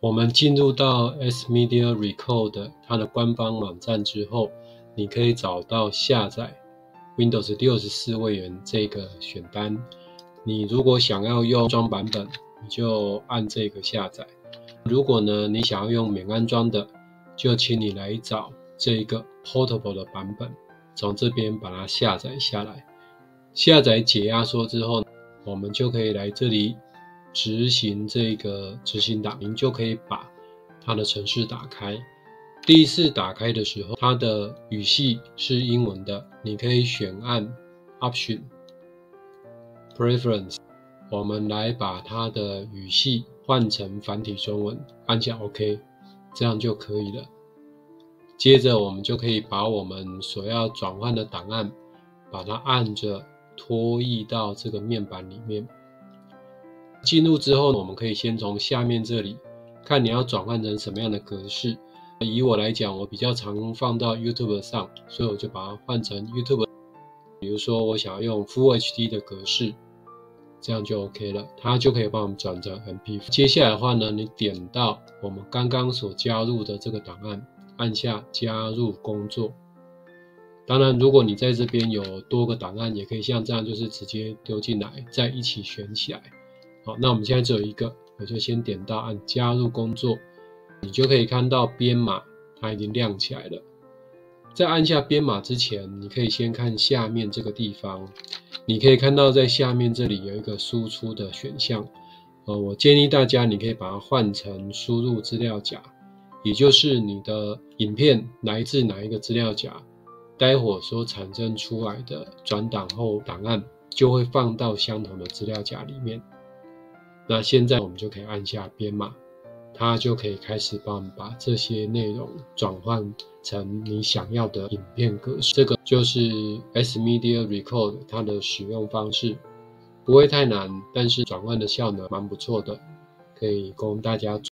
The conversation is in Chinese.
我们进入到 S Media Record 它的官方网站之后，你可以找到下载 Windows 64位元这个选单。你如果想要用安装版本，你就按这个下载。如果呢你想要用免安装的，就请你来找这个 Portable 的版本，从这边把它下载下来。下载解压缩之后，我们就可以来这里执行这个执行档，您就可以把它的程式打开。第一次打开的时候，它的语系是英文的，你可以选按 Option Preference， 我们来把它的语系换成繁体中文，按下 OK， 这样就可以了。接着我们就可以把我们所要转换的档案，把它按着拖移到这个面板里面。进入之后，我们可以先从下面这里看你要转换成什么样的格式。以我来讲，我比较常放到 YouTube 上，所以我就把它换成 YouTube。比如说我想要用 Full HD 的格式，这样就 OK 了，它就可以帮我们转成 MP4。接下来的话呢，你点到我们刚刚所加入的这个档案，按下加入工作。当然，如果你在这边有多个档案，也可以像这样，就是直接丢进来，再一起选起来。好，那我们现在只有一个，我就先点到按加入工作，你就可以看到编码它已经亮起来了。在按下编码之前，你可以先看下面这个地方，你可以看到在下面这里有一个输出的选项。我建议大家你可以把它换成输入资料夹，也就是你的影片来自哪一个资料夹，待会儿所产生出来的转档后档案就会放到相同的资料夹里面。那现在我们就可以按下编码，它就可以开始帮我们把这些内容转换成你想要的影片格式。这个就是 S Media Record 它的使用方式，不会太难，但是转换的效能蛮不错的，可以供大家